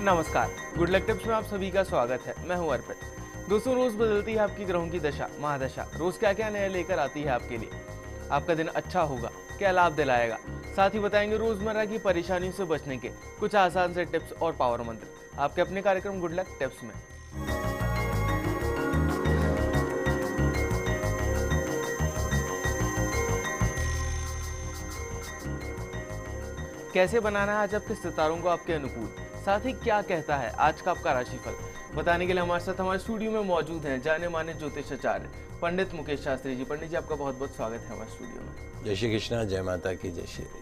नमस्कार, good luck tips में आप सभी का स्वागत है। मैं हूं अर्पित। दोस्तों, रोज बदलती है आपकी ग्रहों की दशा महादशा। रोज क्या क्या नया लेकर आती है आपके लिए। आपका दिन अच्छा होगा, क्या लाभ दिलाएगा, साथ ही बताएंगे रोजमर्रा की परेशानियों से बचने के कुछ आसान से टिप्स और पावर मंत्र आपके अपने कार्यक्रम गुड लक टिप्स में। कैसे बनाना है आज आपके सितारों को आपके अनुकूल, साथ ही क्या कहता है आज का आपका राशिफल, बताने के लिए हमारे साथ हमारे स्टूडियो में मौजूद हैं जाने माने ज्योतिषाचार्य पंडित मुकेश शास्त्री जी। पंडित जी, आपका बहुत बहुत स्वागत है हमारे स्टूडियो में। जय श्री कृष्णा, जय माता की जय श्री।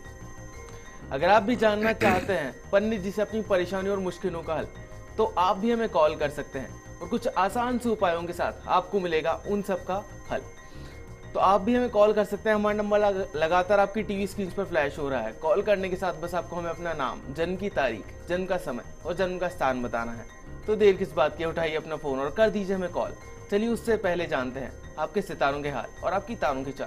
अगर आप भी जानना चाहते हैं पंडित जी से अपनी परेशानी और मुश्किलों का हल, तो आप भी हमें कॉल कर सकते हैं और कुछ आसान से उपायों के साथ आपको मिलेगा उन सब का हल। तो आप भी हमें कॉल कर सकते हैं। हमारा नंबर लगातार आपकी टीवी स्क्रीन पर फ्लैश हो रहा है। कॉल करने के साथ बस आपको हमें अपना नाम, जन्म की तारीख, जन्म का समय और जन्म का स्थान बताना है। तो देर किस बात की, उठाइए अपना फोन और कर दीजिए हमें कॉल। चलिए उससे पहले जानते हैं आपके सितारों के हाल और आपकी तारों की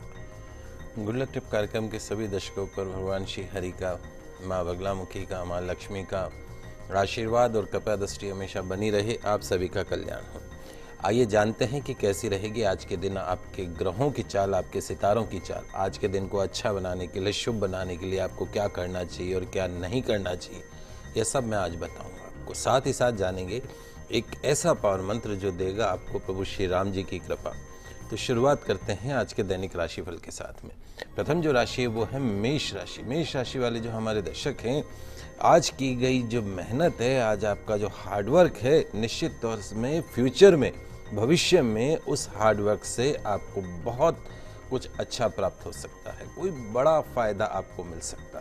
चाल। गुड लक टिप कार्यक्रम के सभी दर्शकों पर भगवान श्री हरि का, माँ बगलामुखी का, माँ लक्ष्मी का आशीर्वाद और कृपा दृष्टि हमेशा बनी रहे। आप सभी का कल्याण हो। आइए जानते हैं कि कैसी रहेगी आज के दिन आपके ग्रहों की चाल, आपके सितारों की चाल। आज के दिन को अच्छा बनाने के लिए, शुभ बनाने के लिए आपको क्या करना चाहिए और क्या नहीं करना चाहिए, यह सब मैं आज बताऊंगा आपको। साथ ही साथ जानेंगे एक ऐसा पावर मंत्र जो देगा आपको प्रभु श्री राम जी की कृपा। तो शुरुआत करते हैं आज के दैनिक राशिफल के साथ में। प्रथम जो राशि है वो है मेष राशि। मेष राशि वाले जो हमारे दर्शक हैं, आज की गई जो मेहनत है, आज आपका जो हार्डवर्क है, निश्चित तौर में फ्यूचर में, भविष्य में उस हार्डवर्क से आपको बहुत कुछ अच्छा प्राप्त हो सकता है। कोई बड़ा फायदा आपको मिल सकता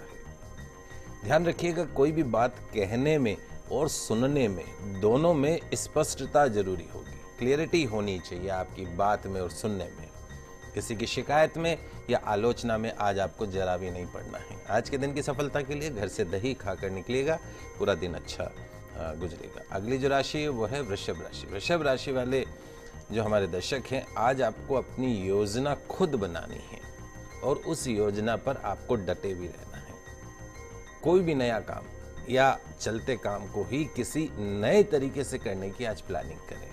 है। ध्यान रखिएगा, कोई भी बात कहने में और सुनने में, दोनों में स्पष्टता जरूरी होगी। क्लियरिटी होनी चाहिए आपकी बात में और सुनने में। किसी की शिकायत में या आलोचना में आज आपको जरा भी नहीं पड़ना है। आज के दिन की सफलता के लिए घर से दही खाकर निकलिएगा, पूरा दिन अच्छा गुजरेगा। अगली जो राशि है वो है वृषभ राशि। वृषभ राशि वाले जो हमारे दर्शक हैं, आज आपको अपनी योजना खुद बनानी है और उस योजना पर आपको डटे भी रहना है। कोई भी नया काम या चलते काम को ही किसी नए तरीके से करने की आज प्लानिंग करें।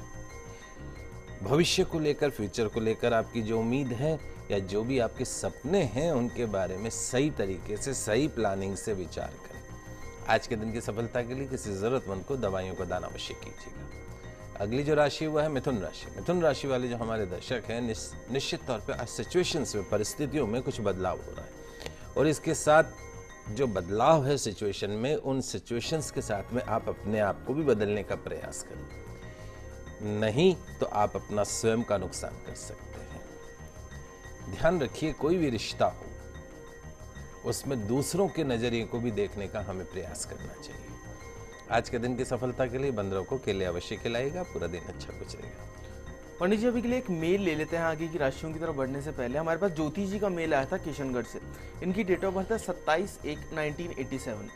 भविष्य को लेकर, फ्यूचर को लेकर आपकी जो उम्मीद है या जो भी आपके सपने हैं, उनके बारे में सही तरीके से, सही प्लानिंग से विचार करें। आज के दिन की सफलता के लिए किसी जरूरतमंद को दवाइयों का दान अवश्य कीजिएगा। अगली जो राशि वह है मिथुन राशि। मिथुन राशि वाले जो हमारे दर्शक हैं, निश्चित तौर पे आज सिचुएशंस में, परिस्थितियों में कुछ बदलाव हो रहा है और इसके साथ जो बदलाव है सिचुएशन में, उन सिचुएशंस के साथ में आप अपने आप को भी बदलने का प्रयास करें, नहीं तो आप अपना स्वयं का नुकसान कर सकते हैं। ध्यान रखिए, कोई भी रिश्ता हो उसमें दूसरों के नजरिए को भी देखने का हमें प्रयास करना चाहिए। आज के दिन की सफलता के लिए बंदरों को केले अवश्य खिलाएगा, पूरा दिन अच्छा गुजरेगा। पंडित जी, अभी के लिए एक मेल ले लेते हैं आगे की राशियों की तरफ बढ़ने से पहले। हमारे पास ज्योति जी का मेल आया था किशनगढ़ से। इनकी डेट ऑफ बर्थ है 27/1/1987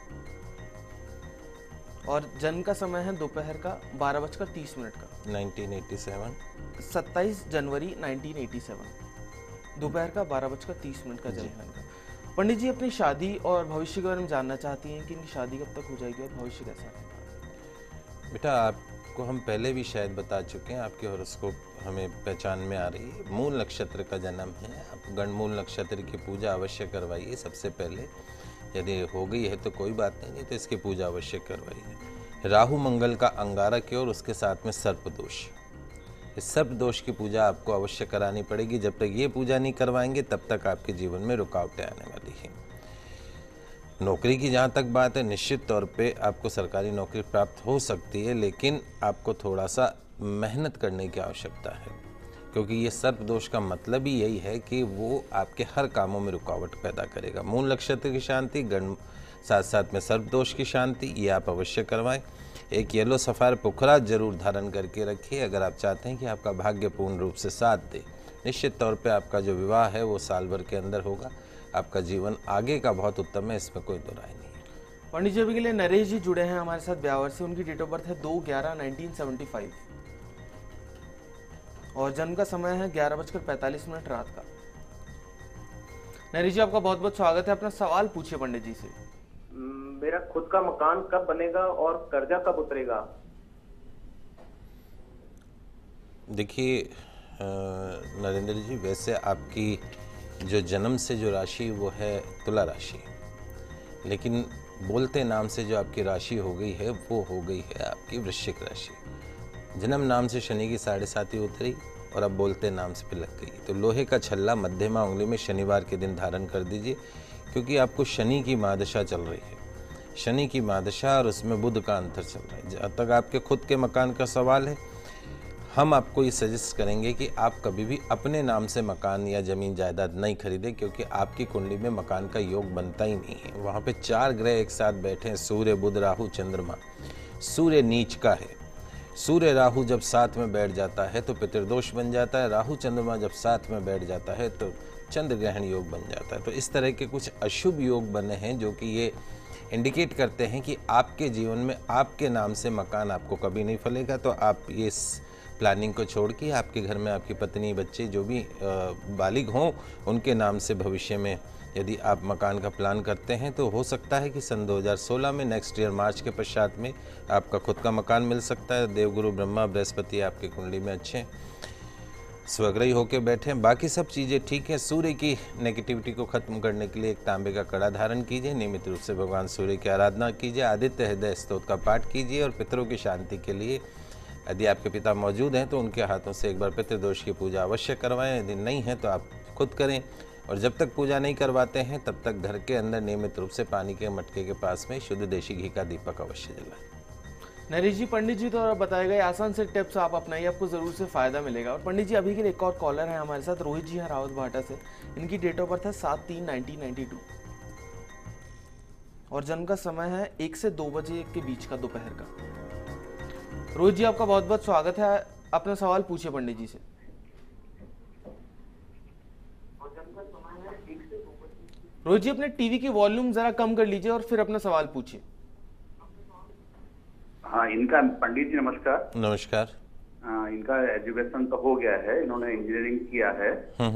और जन्म का समय है दोपहर का 12:30 का। 1987 27 जनवरी 1987 दोपहर का 12:30 का जन्म है इनका। पंडित जी, अपनी शादी और भविष्य के बारे में जानना चाहती हैं कि इनकी शादी कब तक हो जाएगी और भविष्य कैसा है। बेटा, आपको हम पहले भी शायद बता चुके हैं, आपके हॉरोस्कोप हमें पहचान में आ रही है। मूल नक्षत्र का जन्म है। आप गणमूल नक्षत्र की पूजा अवश्य करवाइए सबसे पहले। यदि हो गई है तो कोई बात नहीं तो इसकी पूजा अवश्य करवाइए। राहु मंगल का अंगारक है और उसके साथ में सर्प दोष। इस सर्प दोष की पूजा आपको अवश्य करानी पड़ेगी। जब तक ये पूजा नहीं करवाएंगे तब तक आपके जीवन में रुकावटें आने वाली हैं। नौकरी की जहाँ तक बात है, निश्चित तौर पे आपको सरकारी नौकरी प्राप्त हो सकती है, लेकिन आपको थोड़ा सा मेहनत करने की आवश्यकता है, क्योंकि ये सर्प दोष का मतलब ही यही है कि वो आपके हर कामों में रुकावट पैदा करेगा। मूल नक्षत्र की शांति, गण साथ साथ में सर्प दोष की शांति, ये आप अवश्य करवाएं। एक येलो सफ़ायर पुखरा जरूर धारण करके रखिए अगर आप चाहते हैं कि आपका भाग्य पूर्ण रूप से साथ दे। निश्चित तौर पे आपका जो विवाह है वो साल भर के अंदर होगा। आपका जीवन आगे का बहुत उत्तम है, इसमें कोई दो राय नहीं है। पंडित जी, अभी के लिए नरेश जी जुड़े हैं हमारे साथ ब्यावर से। उनकी डेट ऑफ बर्थ है 2/11/1975 और जन्म का समय है 11:45 रात का। नरेश जी, आपका बहुत बहुत स्वागत है। अपना सवाल पूछिए पंडित जी से। मेरा खुद का मकान कब बनेगा और कर्जा कब उतरेगा? देखिए नरेंद्र जी, वैसे आपकी जो जन्म से जो राशि वो है तुला राशि, लेकिन बोलते नाम से जो आपकी राशि हो गई है वो हो गई है आपकी वृश्चिक राशि। जन्म नाम से शनि की 7.5 उतरी और अब बोलते नाम से पे लग गई। तो लोहे का छल्ला मध्यमा उंगली में शनिवार के दिन धारण कर दीजिए, क्योंकि आपको शनि की महादशा चल रही है। शनि की महादशा और उसमें बुध का अंतर चल रहा है। जब तक आपके खुद के मकान का सवाल है, हम आपको ये सजेस्ट करेंगे कि आप कभी भी अपने नाम से मकान या ज़मीन जायदाद नहीं खरीदें, क्योंकि आपकी कुंडली में मकान का योग बनता ही नहीं है। वहाँ पे 4 ग्रह एक साथ बैठे हैं, सूर्य बुध राहु चंद्रमा। सूर्य नीच का है। सूर्य राहु जब साथ में बैठ जाता है तो पितृदोष बन जाता है। राहु चंद्रमा जब साथ में बैठ जाता है तो चंद्र ग्रहण योग बन जाता है। तो इस तरह के कुछ अशुभ योग बने हैं जो कि ये इंडिकेट करते हैं कि आपके जीवन में आपके नाम से मकान आपको कभी नहीं फलेगा। तो आप ये प्लानिंग को छोड़ के आपके घर में आपकी पत्नी बच्चे जो भी बालिग हों उनके नाम से भविष्य में यदि आप मकान का प्लान करते हैं तो हो सकता है कि सन 2016 में नेक्स्ट ईयर मार्च के पश्चात में आपका खुद का मकान मिल सकता है। देवगुरु ब्रह्मा बृहस्पति आपकी कुंडली में अच्छे हैं, स्वग्रही होकर बैठे हैं, बाकी सब चीज़ें ठीक है। सूर्य की नेगेटिविटी को खत्म करने के लिए एक तांबे का कड़ा धारण कीजिए, नियमित रूप से भगवान सूर्य की आराधना कीजिए, आदित्य हृदय स्तोत्र का पाठ कीजिए और पितरों की शांति के लिए यदि आपके पिता मौजूद हैं तो उनके हाथों से एक बार पितृदोष की पूजा अवश्य करवाएं। यदि नहीं है तो आप खुद करें। और जब तक पूजा नहीं करवाते हैं तब तक घर के अंदर नियमित रूप से पानी के मटके के पास में शुद्ध देशी घी का दीपक अवश्य जलाएं। नरेश जी, पंडित जी द्वारा बताए गए आसान से टिप्स आप अपनाइए, आपको जरूर से फायदा मिलेगा। और पंडित जी, अभी के लिए एक और कॉलर है हमारे साथ, रोहित जी हैं रावत भाटा से। इनकी डेट ऑफ बर्थ है 7/3/1992 और जन्म का समय है 1 से 2 बजे के बीच का दोपहर का। रोहित जी, आपका बहुत बहुत स्वागत है। अपना सवाल पूछिए पंडित जी से। रोहित जी, अपने टीवी की वॉल्यूम जरा कम कर लीजिए और फिर अपना सवाल पूछिए। हाँ, इनका पंडित जी नमस्कार। नमस्कार। इनका एजुकेशन तो हो गया है, इन्होंने इंजीनियरिंग किया है।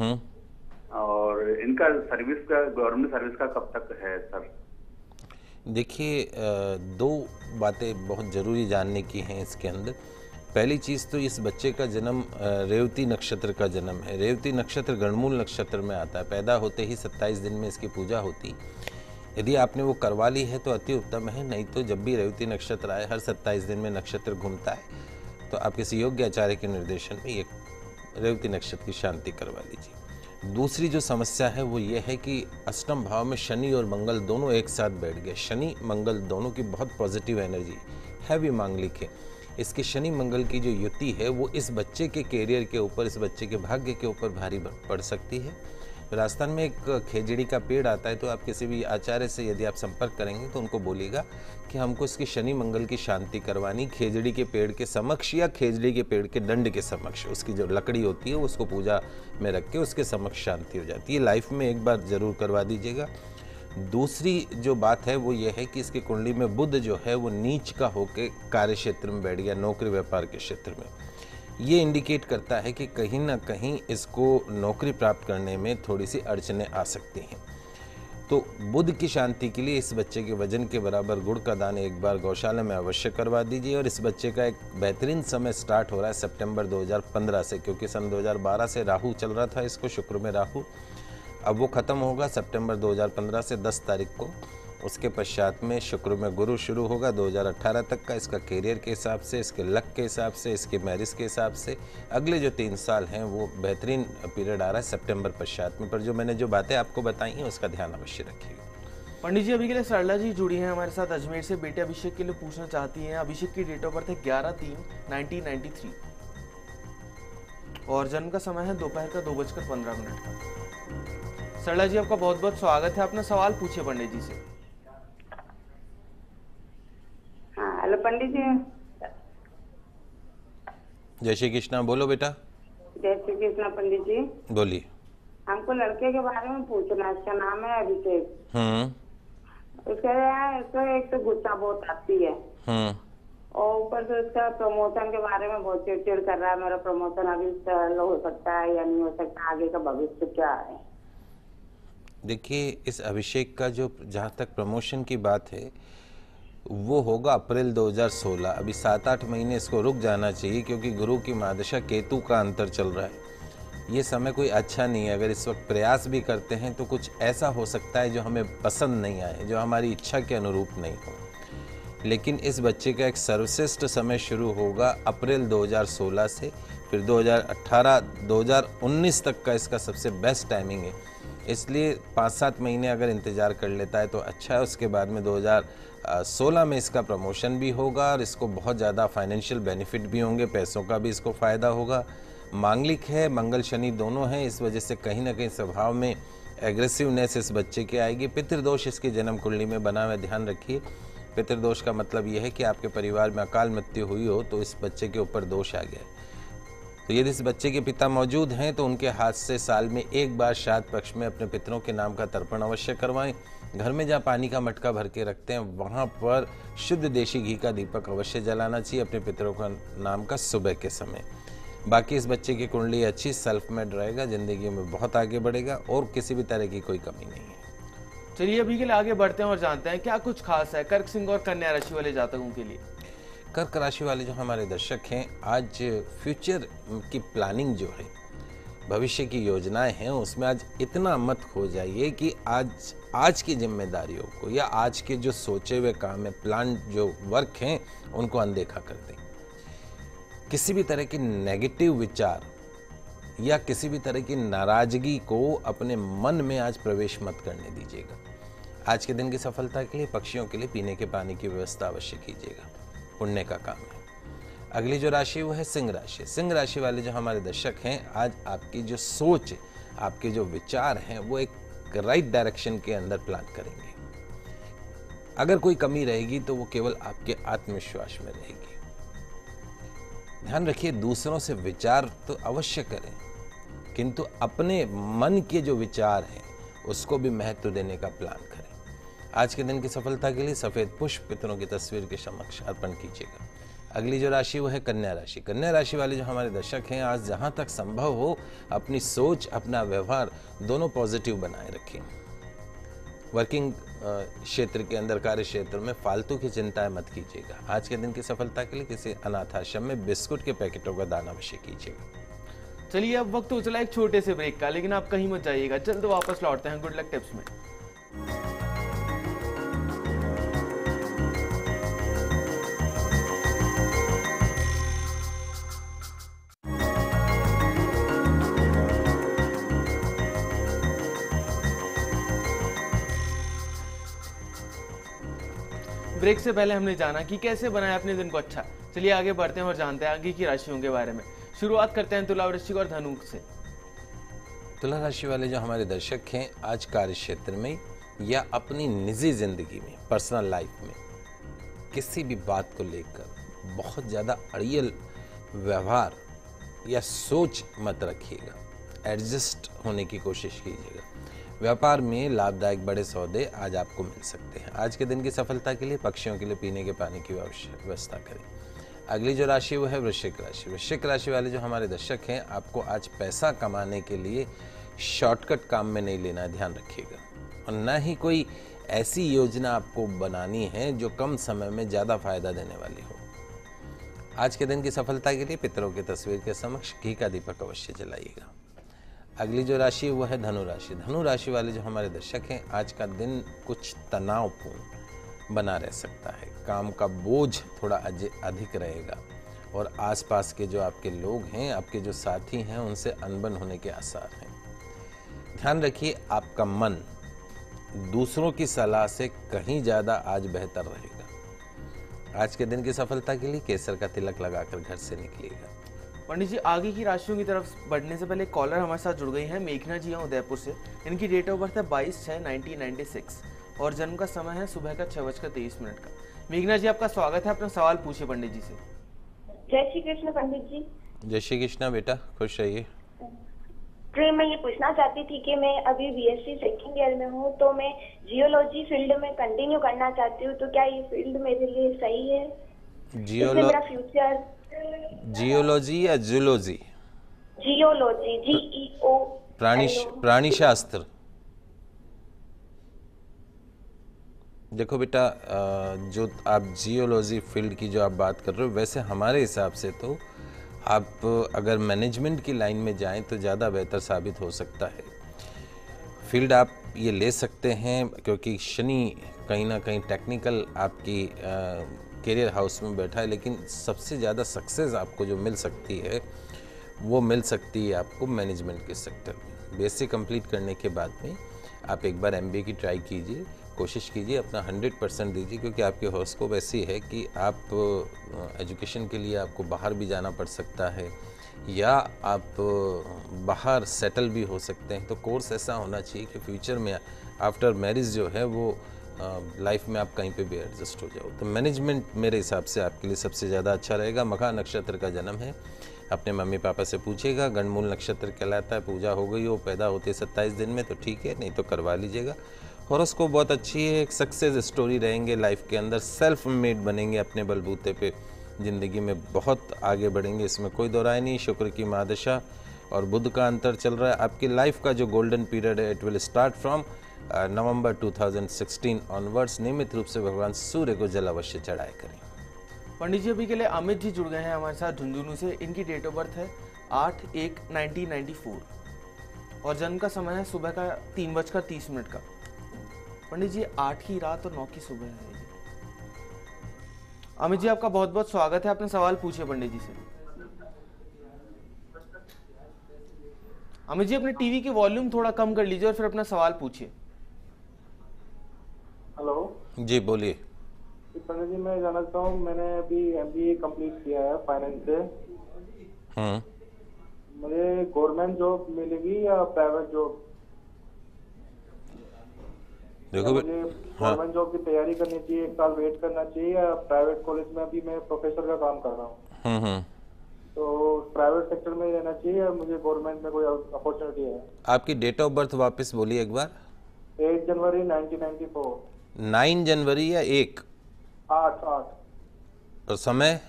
और इनका सर्विस का, गवर्नमेंट सर्विस का कब तक है सर? देखिए, 2 बातें बहुत ज़रूरी जानने की हैं इसके अंदर। पहली चीज़ तो इस बच्चे का जन्म रेवती नक्षत्र का जन्म है। रेवती नक्षत्र गणमूल नक्षत्र में आता है। पैदा होते ही 27 दिन में इसकी पूजा होती। यदि आपने वो करवा ली है तो अति उत्तम है, नहीं तो जब भी रेवती नक्षत्र आए, हर 27 दिन में नक्षत्र घूमता है तो आप किसी योग्य आचार्य के निर्देशन में ये रेवती नक्षत्र की शांति करवा लीजिए। दूसरी जो समस्या है वो ये है कि अष्टम भाव में शनि और मंगल दोनों एक साथ बैठ गए। शनि मंगल दोनों की बहुत पॉजिटिव एनर्जी, हैवी मांगलिक है। इसकी शनि मंगल की जो युति है वो इस बच्चे के कैरियर के ऊपर, इस बच्चे के भाग्य के ऊपर भारी पड़ सकती है। राजस्थान में एक खेजड़ी का पेड़ आता है, तो आप किसी भी आचार्य से यदि आप संपर्क करेंगे तो उनको बोलिएगा कि हमको इसकी शनि मंगल की शांति करवानी। खेजड़ी के पेड़ के समक्ष या खेजड़ी के पेड़ के दंड के समक्ष उसकी जो लकड़ी होती है उसको पूजा में रख के उसके समक्ष शांति हो जाती है। लाइफ में एक बार ज़रूर करवा दीजिएगा। दूसरी जो बात है वो ये है कि इसकी कुंडली में बुध जो है वो नीच का होकर कार्य क्षेत्र में बैठ गया, नौकरी व्यापार के क्षेत्र में। ये इंडिकेट करता है कि कहीं ना कहीं इसको नौकरी प्राप्त करने में थोड़ी सी अड़चनें आ सकती हैं। तो बुध की शांति के लिए इस बच्चे के वजन के बराबर गुड़ का दान एक बार गौशाला में अवश्य करवा दीजिए। और इस बच्चे का एक बेहतरीन समय स्टार्ट हो रहा है सितंबर 2015 से, क्योंकि सन 2012 से राहु चल रहा था इसको, शुक्र में राहु, अब वो ख़त्म होगा सितंबर 2015 से 10 तारीख को। उसके पश्चात में शुक्र में गुरु शुरू होगा 2018 तक का। इसका करियर के हिसाब से, इसके लक के हिसाब से, इसके मैरिज के हिसाब से अगले जो 3 साल हैं वो बेहतरीन पीरियड आ रहा है सितंबर पश्चात में। पर जो मैंने जो बातें आपको बताई हैं उसका ध्यान अवश्य रखिएगा। पंडित जी, अभी के लिए सरला जी जुड़ी हैं हमारे साथ अजमेर से। बेटे अभिषेक के लिए पूछना चाहती हैं। अभिषेक की डेट ऑफ बर्थ है 11/3/1993 और जन्म का समय है दोपहर का 2:15 का। सरला जी, आपका बहुत बहुत स्वागत है। अपना सवाल पूछिए पंडित जी से। हेलो पंडित जी। जय श्री कृष्णा, बोलो बेटा। जय श्री कृष्णा पंडित जी। बोलिए। हमको लड़के के बारे में पूछना। उसका नाम है अभिषेक। उसका एक तो गुस्सा बहुत आती है और ऊपर से उसका प्रमोशन के बारे में बहुत चिड़चिड़ कर रहा है। मेरा प्रमोशन अभी हो सकता है या नहीं हो सकता, आगे का भविष्य क्या है? देखिए, इस अभिषेक का जो जहाँ तक प्रमोशन की बात है वो होगा अप्रैल 2016। अभी 7-8 महीने इसको रुक जाना चाहिए, क्योंकि गुरु की महादशा केतु का अंतर चल रहा है। ये समय कोई अच्छा नहीं है। अगर इस वक्त प्रयास भी करते हैं तो कुछ ऐसा हो सकता है जो हमें पसंद नहीं आए, जो हमारी इच्छा के अनुरूप नहीं हो। लेकिन इस बच्चे का एक सर्वश्रेष्ठ समय शुरू होगा अप्रैल 2016 से, फिर 2018 2019 तक का इसका सबसे बेस्ट टाइमिंग है। इसलिए 5-7 महीने अगर इंतज़ार कर लेता है तो अच्छा है। उसके बाद में 2016 में इसका प्रमोशन भी होगा और इसको बहुत ज़्यादा फाइनेंशियल बेनिफिट भी होंगे, पैसों का भी इसको फ़ायदा होगा। मांगलिक है, मंगल शनि दोनों हैं, इस वजह से कहीं ना कहीं स्वभाव में एग्रेसिवनेस इस बच्चे की आएगी। पितृदोष इसकी जन्म कुंडली में बना हुआ, ध्यान रखिए। पितृदोष का मतलब यह है कि आपके परिवार में अकाल मृत्यु हुई हो तो इस बच्चे के ऊपर दोष आ गया है। तो यदि इस बच्चे के पिता मौजूद हैं तो उनके हाथ से साल में एक बार श्राद्ध पक्ष में अपने पितरों के नाम का तर्पण अवश्य करवाएं। घर में जहाँ पानी का मटका भर के रखते हैं वहाँ पर शुद्ध देशी घी का दीपक अवश्य जलाना चाहिए अपने पितरों का नाम का सुबह के समय। बाकी इस बच्चे की कुंडली अच्छी, सेल्फ मेड रहेगा, जिंदगी में बहुत आगे बढ़ेगा और किसी भी तरह की कोई कमी नहीं है। चलिए अभी के लिए आगे बढ़ते हैं और जानते हैं क्या कुछ खास है कर्क सिंह और कन्या राशि वाले जातकों के लिए। कर्क राशि वाले जो हमारे दर्शक हैं, आज फ्यूचर की प्लानिंग जो है, भविष्य की योजनाएं हैं, उसमें आज इतना मत खो जाइए कि आज की जिम्मेदारियों को या आज के जो सोचे हुए काम है, प्लान जो वर्क हैं, उनको अनदेखा कर दें। किसी भी तरह की नेगेटिव विचार या किसी भी तरह की नाराजगी को अपने मन में आज प्रवेश मत करने दीजिएगा। आज के दिन की सफलता के लिए पक्षियों के लिए पीने के पानी की व्यवस्था अवश्य कीजिएगा, पुण्य का काम है। अगली जो राशि वो है सिंह राशि। सिंह राशि वाले जो हमारे दर्शक हैं, आज आपकी जो सोच, आपके जो विचार हैं, वो एक राइट डायरेक्शन के अंदर प्लान करेंगे। अगर कोई कमी रहेगी तो वो केवल आपके आत्मविश्वास में रहेगी। ध्यान रखिए, दूसरों से विचार तो अवश्य करें, किंतु अपने मन के जो विचार हैं उसको भी महत्व देने का प्लान करें। आज के दिन की सफलता के लिए सफेद पुष्प पितरों की तस्वीर के समक्ष अर्पण कीजिएगा। अगली जो राशि वो है कन्या राशि। कन्या राशि वाले जो हमारे दर्शक हैं, आज जहां तक संभव हो अपनी सोच, अपना व्यवहार दोनों पॉजिटिव बनाए रखें। वर्किंग क्षेत्र के अंदर, कार्य क्षेत्र में फालतू की चिंताएं मत कीजिएगा। आज के दिन की सफलता के लिए किसी अनाथ आश्रम में बिस्कुट के पैकेटों का दान अवश्य कीजिएगा। चलिए अब वक्त हो चला एक छोटे से ब्रेक का, लेकिन आप कहीं मत जाइएगा, जल्द वापस लौटते हैं गुड लक टिप्स में। ब्रेक से पहले हमने जाना कि कैसे बनाया अपने दिन को अच्छा। चलिए आगे बढ़ते हैं और जानते हैं आगे की राशियों के बारे में। शुरुआत करते हैं तुला, वृश्चिक और धनु से। तुला राशि वाले जो हमारे दर्शक हैं, आज कार्य क्षेत्र में या अपनी निजी जिंदगी में, पर्सनल लाइफ में किसी भी बात को लेकर बहुत ज़्यादा अड़ियल व्यवहार या सोच मत रखिएगा। एडजस्ट होने की कोशिश कीजिएगा। व्यापार में लाभदायक बड़े सौदे आज आपको मिल सकते हैं। आज के दिन की सफलता के लिए पक्षियों के लिए पीने के पानी की व्यवस्था करें। अगली जो राशि वो है वृश्चिक राशि। वृश्चिक राशि वाले जो हमारे दर्शक हैं, आपको आज पैसा कमाने के लिए शॉर्टकट काम में नहीं लेना है, ध्यान रखिएगा। और न ही कोई ऐसी योजना आपको बनानी है जो कम समय में ज़्यादा फायदा देने वाली हो। आज के दिन की सफलता के लिए पितरों की तस्वीर के समक्ष घी का दीपक अवश्य जलाइएगा। अगली जो राशि वो है धनु राशि। धनु राशि वाले जो हमारे दर्शक हैं, आज का दिन कुछ तनावपूर्ण बना रह सकता है। काम का बोझ थोड़ा अधिक रहेगा और आसपास के जो आपके लोग हैं, आपके जो साथी हैं, उनसे अनबन होने के आसार हैं। ध्यान रखिए, आपका मन दूसरों की सलाह से कहीं ज़्यादा आज बेहतर रहेगा। आज के दिन की सफलता के लिए केसर का तिलक लगाकर घर से निकलिएगा। पंडित जी, आगे की राशियों की तरफ बढ़ने से पहले कॉलर हमारे साथ जुड़ गई हैं। मेघना जी हैं उदयपुर से। इनकी डेट ऑफ बर्थ है 22/6/1996 और जन्म का समय है सुबह का 6:23 का। मेघना जी, आपका स्वागत है। अपना सवाल पूछिए पंडित जी से। जय श्री कृष्ण पंडित जी। जय श्री कृष्ण बेटा, खुश रहिए। मैं ये पूछना चाहती थी कि मैं अभी बीएससी सेकंड ईयर में हूँ, तो मैं जियोलॉजी फील्ड में कंटिन्यू करना चाहती हूँ, तो क्या ये फील्ड मेरे लिए सही है? मेरा फ्यूचर जियोलॉजी या जूलॉजी? Geology, GEO। प्राणी शास्त्र। देखो बेटा, जो आप जियोलॉजी फील्ड की जो आप बात कर रहे हो, वैसे हमारे हिसाब से तो आप अगर मैनेजमेंट की लाइन में जाएं तो ज़्यादा बेहतर साबित हो सकता है। फील्ड आप ये ले सकते हैं क्योंकि शनि कहीं ना कहीं टेक्निकल आपकी करियर हाउस में बैठा है, लेकिन सबसे ज़्यादा सक्सेस आपको जो मिल सकती है वो मिल सकती है आपको मैनेजमेंट के सेक्टर में। बेसिक कंप्लीट करने के बाद में आप एक बार एमबीए की ट्राई कीजिए, कोशिश कीजिए, अपना 100% दीजिए, क्योंकि आपकी हॉरोस्कोप ऐसी है कि आप एजुकेशन के लिए आपको बाहर भी जाना पड़ सकता है या आप बाहर सेटल भी हो सकते हैं। तो कोर्स ऐसा होना चाहिए कि फ्यूचर में आफ्टर मैरिज जो है वो लाइफ में आप कहीं पे भी एडजस्ट हो जाओ। तो मैनेजमेंट मेरे हिसाब से आपके लिए सबसे ज़्यादा अच्छा रहेगा। मघा नक्षत्र का जन्म है, अपने मम्मी पापा से पूछिएगा, गणमूल नक्षत्र कहलाता है, पूजा हो गई हो, पैदा होते 27 दिन में तो ठीक है, नहीं तो करवा लीजिएगा। हॉरोस्कोप बहुत अच्छी है, एक सक्सेस स्टोरी रहेंगे लाइफ के अंदर, सेल्फ मेड बनेंगे, अपने बलबूते पे ज़िंदगी में बहुत आगे बढ़ेंगे, इसमें कोई दो राय नहीं। शुक्र की महादशा और बुध का अंतर चल रहा है। आपकी लाइफ का जो गोल्डन पीरियड है, it will start from November 2016 onwards. नियमित रूप से भगवान सूर्य को जल अवश्य चढ़ाया करें। पंडित जी, अभी के लिए अमित जी जुड़ गए हैं हमारे साथ झुंझुनू से। इनकी डेट ऑफ बर्थ है 8/1/1994 और जन्म का समय है सुबह का 3:30 का। पंडित जी, 8 की रात और 9 की सुबह है। अमित जी, आपका बहुत बहुत स्वागत है। अपने सवाल पूछिए पंडित जी से। अमित जी, अपने टीवी की वॉल्यूम थोड़ा कम कर लीजिए और फिर अपना सवाल पूछिए। हेलो जी बोलिए। पंडित जी, मैं जानना चाहता हूँ, मैंने अभी एमबीए कंप्लीट किया है फाइनेंस से। मुझे गवर्नमेंट जॉब मिलेगी या प्राइवेट जॉब? देखो मुझे गवर्नमेंट जॉब की तैयारी करनी चाहिए, 1 साल वेट करना चाहिए, या प्राइवेट कॉलेज में अभी मैं प्रोफेसर का काम कर रहा हूँ, तो प्राइवेट सेक्टर में रहना चाहिए या मुझे गवर्नमेंट में कोई अपॉर्चुनिटी है? आपकी डेट ऑफ बर्थ वापस बोलिए एक बार। 8 जनवरी 1994। 9 जनवरी या 1? 8। और समय?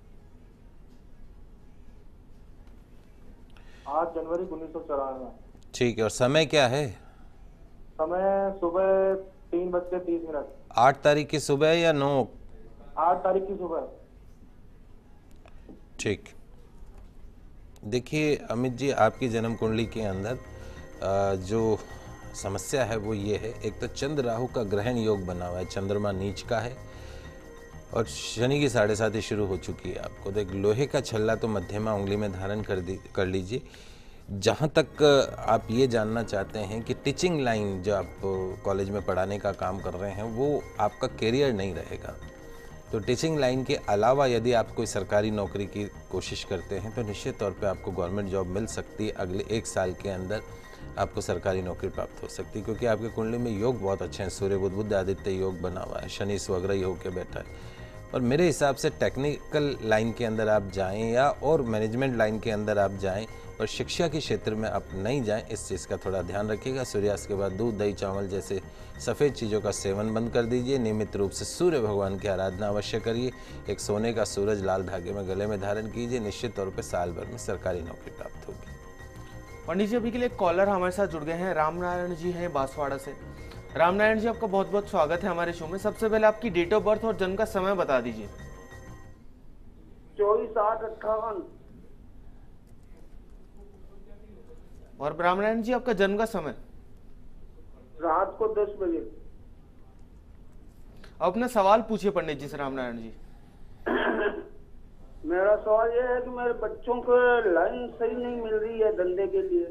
8 जनवरी 1994। ठीक है, और समय क्या है? समय सुबह 3:30। 8 तारीख की सुबह या 9? 8 तारीख की सुबह। ठीक। देखिए अमित जी, आपकी जन्म कुंडली के अंदर जो समस्या है वो ये है, एक तो चंद्र राहु का ग्रहण योग बना हुआ है, चंद्रमा नीच का है और शनि की 7.5 शुरू हो चुकी है आपको। तो एक लोहे का छल्ला तो मध्यमा उंगली में धारण कर लीजिए। जहाँ तक आप ये जानना चाहते हैं कि टीचिंग लाइन जो आप कॉलेज में पढ़ाने का काम कर रहे हैं वो आपका करियर नहीं रहेगा, तो टीचिंग लाइन के अलावा यदि आप कोई सरकारी नौकरी की कोशिश करते हैं तो निश्चित तौर पे आपको गवर्नमेंट जॉब मिल सकती है। अगले 1 साल के अंदर आपको सरकारी नौकरी प्राप्त हो सकती है, क्योंकि आपके कुंडली में योग बहुत अच्छे हैं। सूर्य बुध आदित्य योग बना हुआ है, शनि स्वग्रही होकर बैठा है। और मेरे हिसाब से टेक्निकल लाइन के अंदर आप जाएं या और मैनेजमेंट लाइन के अंदर आप जाएं, और शिक्षा के क्षेत्र में आप नहीं जाएं, इस चीज़ का थोड़ा ध्यान रखिएगा। सूर्यास्त के बाद दूध दही चावल जैसे सफ़ेद चीज़ों का सेवन बंद कर दीजिए। नियमित रूप से सूर्य भगवान की आराधना अवश्य करिए। एक सोने का सूरज लाल धागे में गले में धारण कीजिए, निश्चित तौर पर साल भर में सरकारी नौकरी प्राप्त होगी। पंडित जी, अभी के लिए कॉलर हमारे साथ जुड़ गए हैं, रामनारायण जी हैं बांसवाड़ा से। रामनारायण जी, आपका बहुत बहुत स्वागत है हमारे शो में। सबसे पहले आपकी डेट ऑफ बर्थ और जन्म का समय बता दीजिए। 24/8/58। और रामनारायण जी, आपका जन्म का समय? रात को 10 बजे। अब अपना सवाल पूछिए पंडित जी से। रामनारायण जी, मेरा सवाल यह है कि मेरे बच्चों को लाइन सही नहीं मिल रही है धंधे के लिए।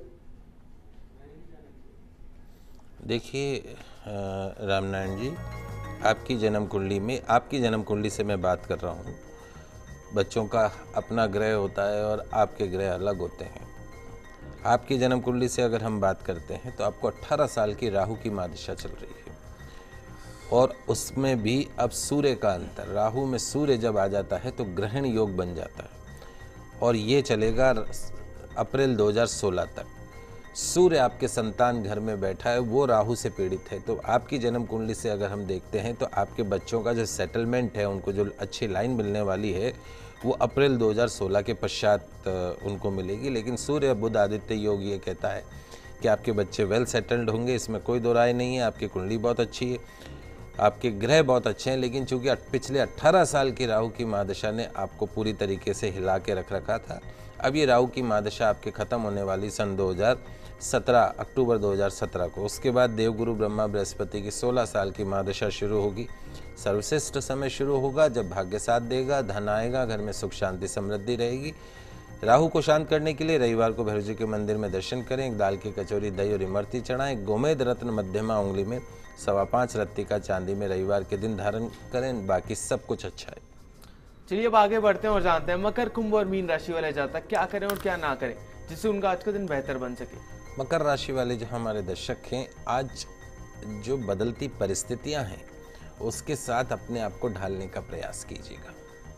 देखिए रामनारायण जी, आपकी जन्म कुंडली से मैं बात कर रहा हूँ। बच्चों का अपना ग्रह होता है और आपके ग्रह अलग होते हैं। आपकी जन्म कुंडली से अगर हम बात करते हैं तो आपको 18 साल की राहु की महादशा चल रही है, और उसमें भी अब सूर्य का अंतर, राहु में सूर्य जब आ जाता है तो ग्रहण योग बन जाता है, और ये चलेगा अप्रैल 2016 तक। सूर्य आपके संतान घर में बैठा है, वो राहु से पीड़ित है। तो आपकी जन्म कुंडली से अगर हम देखते हैं तो आपके बच्चों का जो सेटलमेंट है, उनको जो अच्छी लाइन मिलने वाली है वो अप्रैल 2016 के पश्चात उनको मिलेगी। लेकिन सूर्य बुध आदित्य योग ये कहता है कि आपके बच्चे वेल सेटल्ड होंगे, इसमें कोई दो राय नहीं है। आपकी कुंडली बहुत अच्छी है। आपके ग्रह बहुत अच्छे हैं, लेकिन चूंकि पिछले 18 साल की राहु की महादशा ने आपको पूरी तरीके से हिला के रख रखा था, अब ये राहु की महादशा आपके खत्म होने वाली सन 2017 अक्टूबर 2017 को। उसके बाद देवगुरु ब्रह्मा बृहस्पति की 16 साल की महादशा शुरू होगी। सर्वश्रेष्ठ समय शुरू होगा जब भाग्य साथ देगा, धन आएगा, घर में सुख शांति समृद्धि रहेगी। राहु को शांत करने के लिए रविवार को भैरव जी के मंदिर में दर्शन करें, एक दाल की कचौरी, दही और इमरती चढ़ाएं, गोमेद रत्न मध्यमा उंगली में 5.25 रत्ती का चांदी में रविवार के दिन धारण करें। बाकी सब कुछ अच्छा है। चलिए अब आगे बढ़ते हैं और जानते हैं मकर, कुंभ और मीन राशि वाले जातक क्या करें और क्या ना करें जिससे उनका आज का दिन बेहतर बन सके। मकर राशि वाले जो हमारे दर्शक हैं, आज जो बदलती परिस्थितियां हैं उसके साथ अपने आप को ढालने का प्रयास कीजिएगा।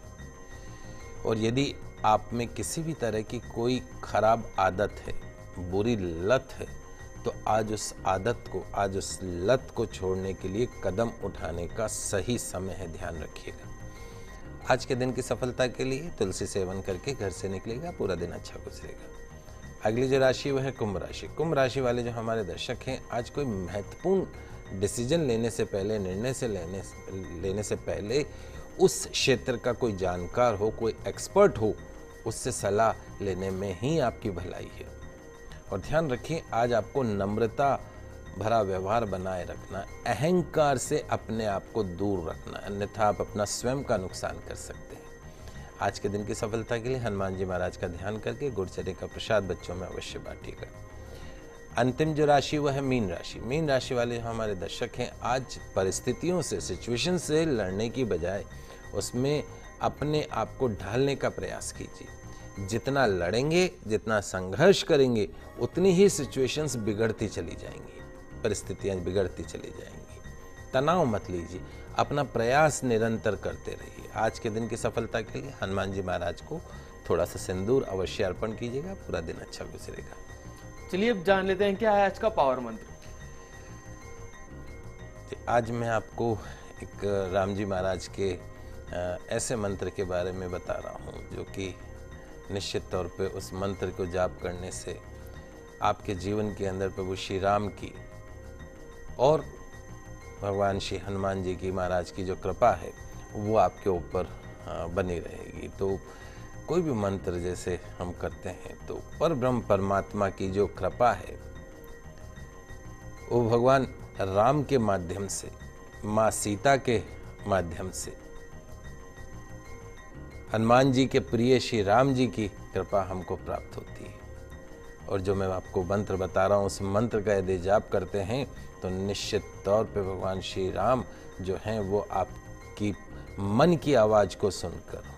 और यदि आप में किसी भी तरह की कोई खराब आदत है, बुरी लत है, तो आज उस आदत को, आज उस लत को छोड़ने के लिए कदम उठाने का सही समय है, ध्यान रखिएगा। आज के दिन की सफलता के लिए तुलसी सेवन करके घर से निकलेगा, पूरा दिन अच्छा गुजरेगा। अगली जो राशि वह है कुंभ राशि। कुंभ राशि वाले जो हमारे दर्शक हैं, आज कोई महत्वपूर्ण डिसीजन लेने से पहले, निर्णय से लेने से पहले उस क्षेत्र का कोई जानकार हो, कोई एक्सपर्ट हो, उससे सलाह लेने में ही आपकी भलाई है। और ध्यान रखिए, आज आपको नम्रता भरा व्यवहार बनाए रखना, अहंकार से अपने आप को दूर रखना, अन्यथा आप अपना स्वयं का नुकसान कर सकते हैं। आज के दिन की सफलता के लिए हनुमान जी महाराज का ध्यान करके गुड़चरे का प्रसाद बच्चों में अवश्य बांटिएगा। अंतिम जो राशि वह है मीन राशि। मीन राशि वाले हमारे दर्शक हैं, आज परिस्थितियों से, सिचुएशन से लड़ने की बजाय उसमें अपने आप को ढालने का प्रयास कीजिए। जितना लड़ेंगे, जितना संघर्ष करेंगे, उतनी ही सिचुएशंस बिगड़ती चली जाएंगी, परिस्थितियां बिगड़ती चली जाएंगी। तनाव मत लीजिए, अपना प्रयास निरंतर करते रहिए। आज के दिन की सफलता के लिए हनुमान जी महाराज को थोड़ा सा सिंदूर अवश्य अर्पण कीजिएगा, पूरा दिन अच्छा गुजरेगा। चलिए अब जान लेते हैं क्या है आज का पावर मंत्र। आज मैं आपको एक राम जी महाराज के ऐसे मंत्र के बारे में बता रहा हूँ जो कि निश्चित तौर पे उस मंत्र को जाप करने से आपके जीवन के अंदर प्रभु श्री राम की और भगवान श्री हनुमान जी की, महाराज की जो कृपा है वो आपके ऊपर बनी रहेगी। तो कोई भी मंत्र जैसे हम करते हैं तो परब्रह्म परमात्मा की जो कृपा है वो भगवान राम के माध्यम से, माँ सीता के माध्यम से, हनुमान जी के प्रिय श्री राम जी की कृपा हमको प्राप्त होती है। और जो मैं आपको मंत्र बता रहा हूँ उस मंत्र का यदि जाप करते हैं तो निश्चित तौर पे भगवान श्री राम जो हैं वो आपकी मन की आवाज को सुनकर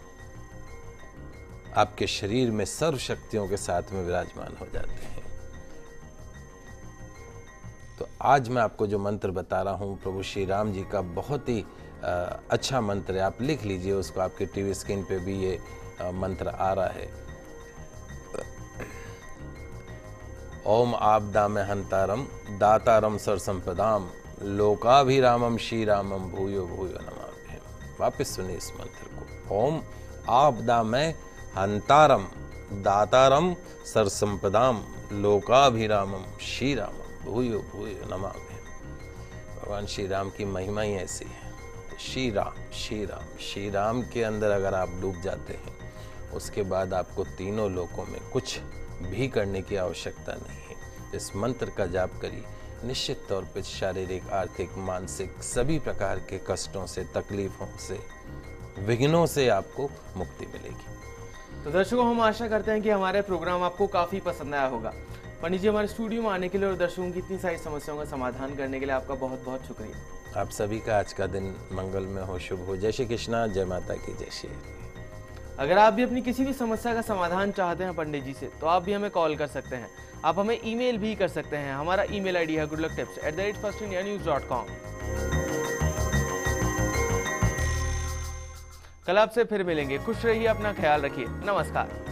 आपके शरीर में सर्व शक्तियों के साथ में विराजमान हो जाते हैं। तो आज मैं आपको जो मंत्र बता रहा हूँ प्रभु श्री राम जी का बहुत ही अच्छा मंत्र है, आप लिख लीजिए उसको। आपके टीवी स्क्रीन पे भी ये मंत्र आ रहा है। ओम आपदा में हंतारम दातारम सर्वसंपदाम लोकाभिरामम श्री रामम भूयो भूयो नमाम्यहम्। वापस सुनिए इस मंत्र को। ओम आपदा में हंतारम दातारम सर्वसंपदाम लोकाभिरामम श्री रामम भूयो भूयो नमाम्यहम्। भगवान श्री राम की महिमा ही ऐसी है। श्री राम श्री राम श्री राम के अंदर अगर आप डूब जाते हैं उसके बाद आपको तीनों लोकों में कुछ भी करने की आवश्यकता नहीं है। इस मंत्र का जाप करिए, निश्चित तौर पर शारीरिक, आर्थिक, मानसिक सभी प्रकार के कष्टों से, तकलीफों से, विघ्नों से आपको मुक्ति मिलेगी। तो दर्शकों, हम आशा करते हैं कि हमारे प्रोग्राम आपको काफी पसंद आया होगा। पंडित जी, हमारे स्टूडियो में आने के लिए और दर्शकों की इतनी सारी समस्याओं का समाधान करने के लिए आपका बहुत बहुत शुक्रिया। आप सभी का आज का दिन मंगलमय हो, शुभ हो। जय श्री कृष्णा, जय माता की जय श्री। अगर आप भी अपनी किसी भी समस्या का समाधान चाहते हैं पंडित जी से, तो आप भी हमें कॉल कर सकते हैं। आप हमें ईमेल भी कर सकते हैं। हमारा ईमेल आईडी है goodlucktips@firstindianews.com। कल आपसे फिर मिलेंगे। खुश रहिए, अपना ख्याल रखिए। नमस्कार।